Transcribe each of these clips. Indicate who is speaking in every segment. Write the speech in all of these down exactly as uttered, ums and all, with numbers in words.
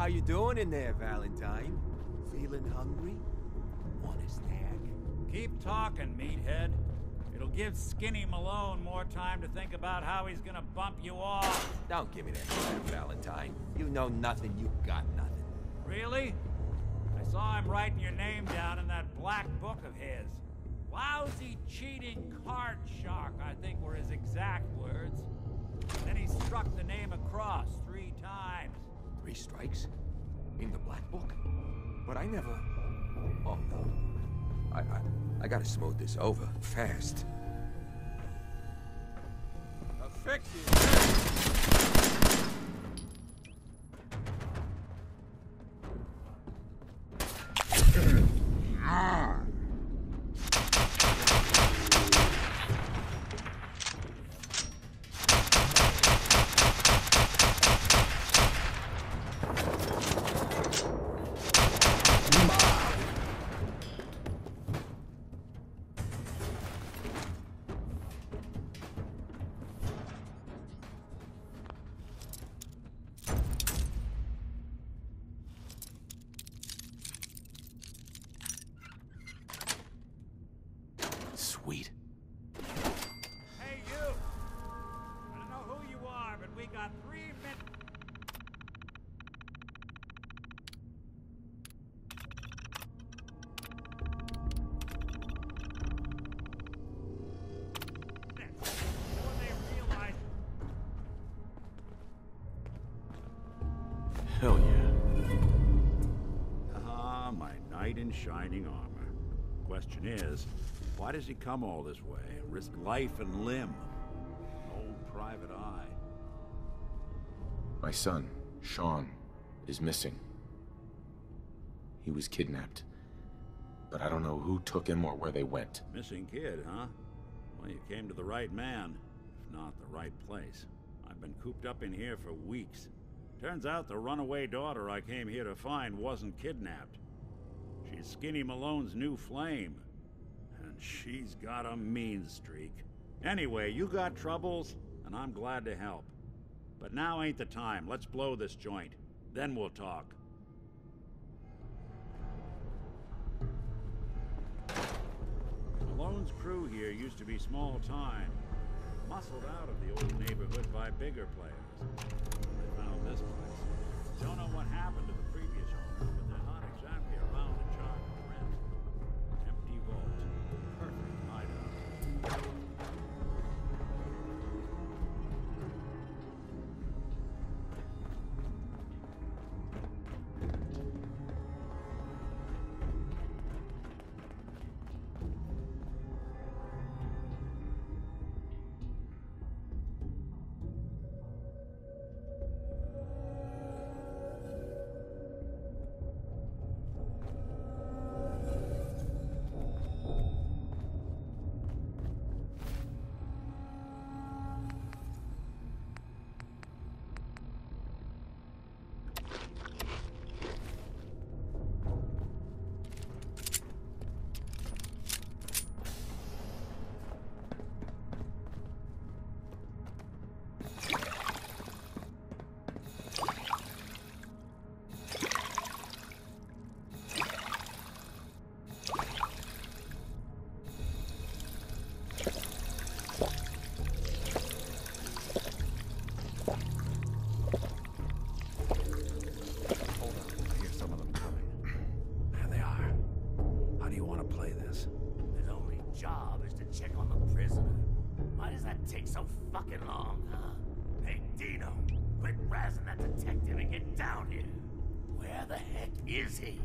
Speaker 1: How you doing in there, Valentine? Feeling hungry? Want a snack?
Speaker 2: Keep talking, meathead. It'll give Skinny Malone more time to think about how he's gonna bump you off.
Speaker 1: Don't give me that crap, Valentine. You know nothing, you got nothing.
Speaker 2: Really? I saw him writing your name down in that black book of his. Lousy, cheating card shark, I think were his exact words. Then he struck the name across three times.
Speaker 1: Three strikes? In the black book? But I never... Oh, no. I, I, I gotta smooth this over, fast. Effective! Sweet.
Speaker 2: Hey, you! I don't know who you are, but we got three minutes. Before they realize.
Speaker 1: Hell yeah.
Speaker 2: Ah, my knight in shining armor. Question is, why does he come all this way and risk life and limb? Old Private Eye.
Speaker 3: My son, Sean, is missing. He was kidnapped. But I don't know who took him or where they went.
Speaker 2: Missing kid, huh? Well, you came to the right man, if not the right place. I've been cooped up in here for weeks. Turns out the runaway daughter I came here to find wasn't kidnapped. She's Skinny Malone's new flame. And she's got a mean streak. Anyway, you got troubles, and I'm glad to help. But now ain't the time. Let's blow this joint. Then we'll talk. Malone's crew here used to be small time. Muscled out of the old neighborhood by bigger players. They found this place. Don't know what happened to the previous owners, but they're not exactly around to charge rent. Empty vault. Perfect hideout.
Speaker 4: Take so fucking long, huh? Hey, Dino, quit razzing that detective and get down here. Where the heck is he?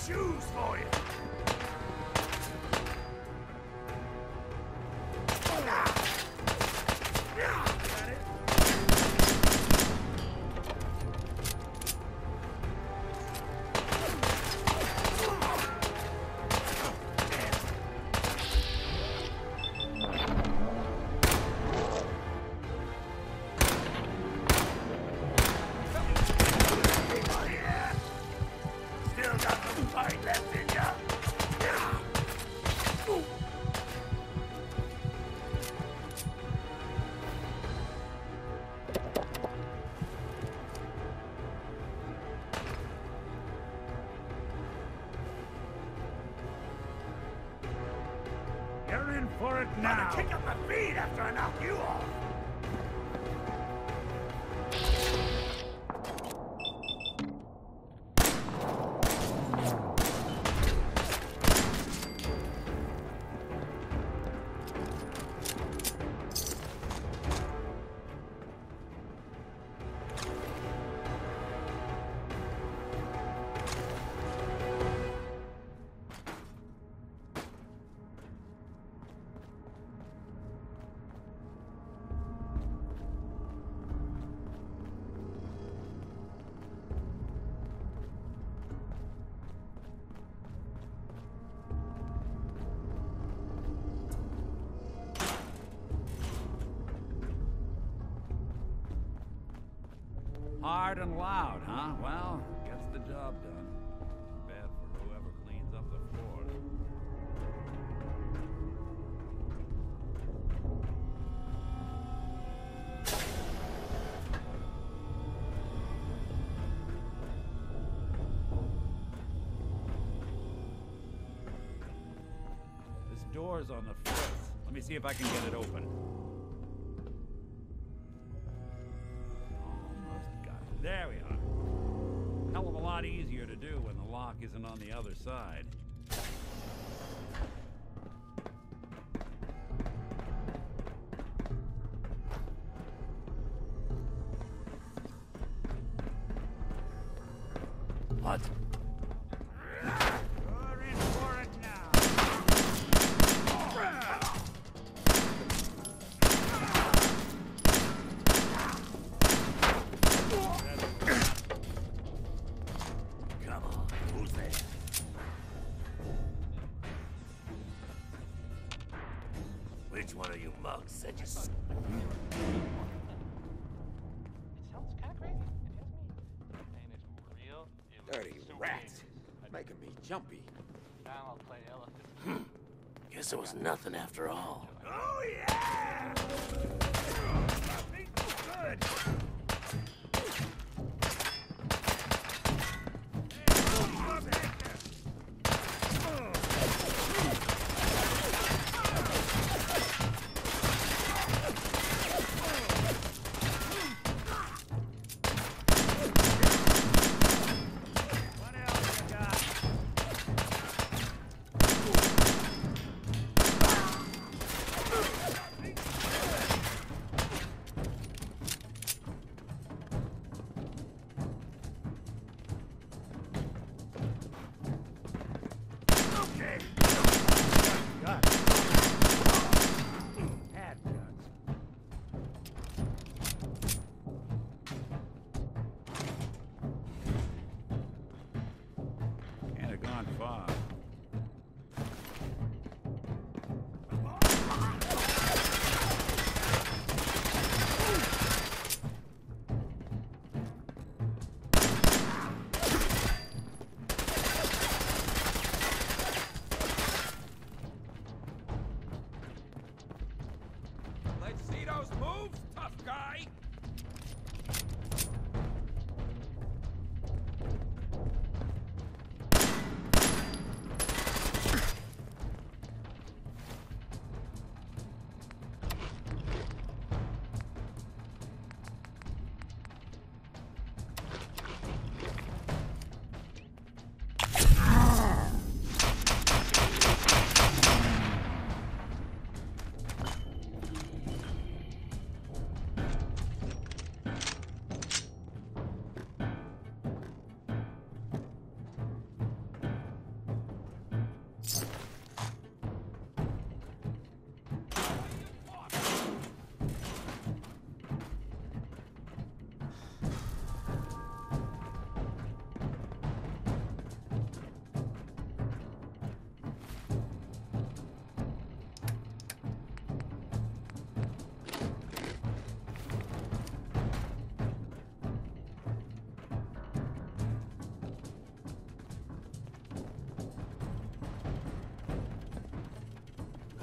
Speaker 4: shoes for you.
Speaker 2: You're in for it now.
Speaker 4: Kick up my feet after I knock you off.
Speaker 2: Hard and loud, huh? Well, gets the job done. Bad for whoever cleans up the floors. This door's on the fritz. Let me see if I can get it open. There we are. Hell of a lot easier to do when the lock isn't on the other side.
Speaker 4: What?
Speaker 2: You're in for it now.
Speaker 4: Come on, who's there? Which one of you mugs said you s-
Speaker 5: It sounds kind of crazy. It has me. And it's real. It
Speaker 1: Dirty
Speaker 5: looks so
Speaker 1: rats.
Speaker 5: big.
Speaker 1: Making me jumpy.
Speaker 5: Now I'll play elephant.
Speaker 4: Guess it was nothing after all. Oh, yeah! Good.
Speaker 2: What else you got?
Speaker 4: Okay.
Speaker 2: Got it. Had guts. Can't have gone far.
Speaker 1: Let's see those moves, tough guy.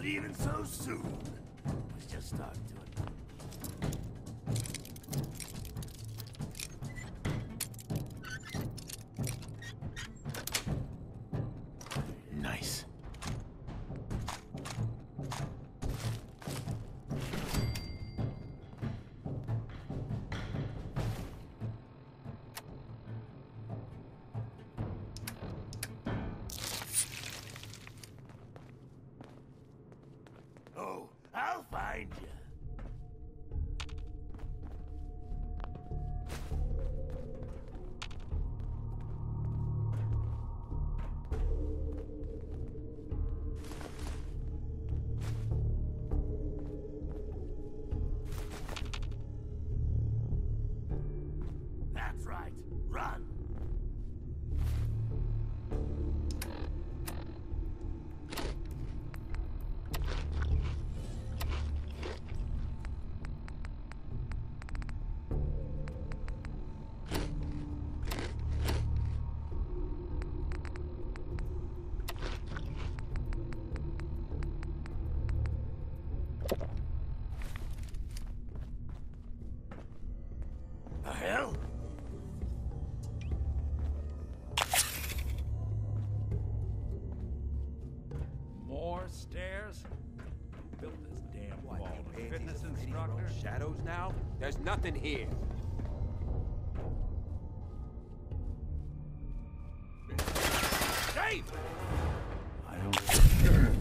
Speaker 4: leaving so soon. Was just starting to annoy me.
Speaker 3: Nice.
Speaker 4: Oh, I'll find you. That's right. Run. The hell?
Speaker 2: More stairs? Who built this damn
Speaker 1: What,
Speaker 2: wall?
Speaker 1: you
Speaker 2: A
Speaker 1: pansies
Speaker 2: fitness
Speaker 1: afraid of your own
Speaker 2: instructor?
Speaker 1: shadows now? There's nothing here. Dave!
Speaker 2: I don't...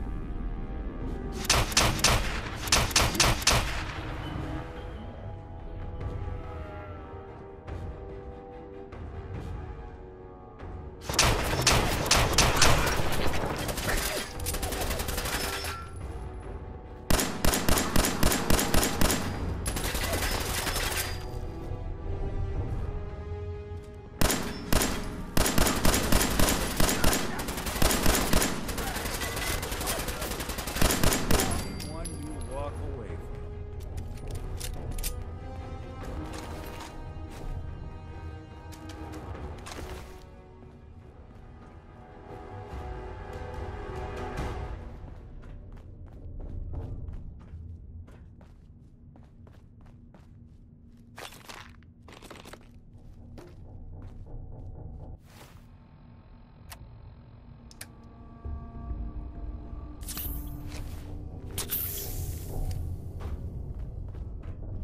Speaker 2: One you walk away from.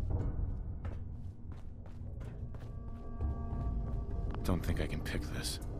Speaker 3: Don't think I can pick this.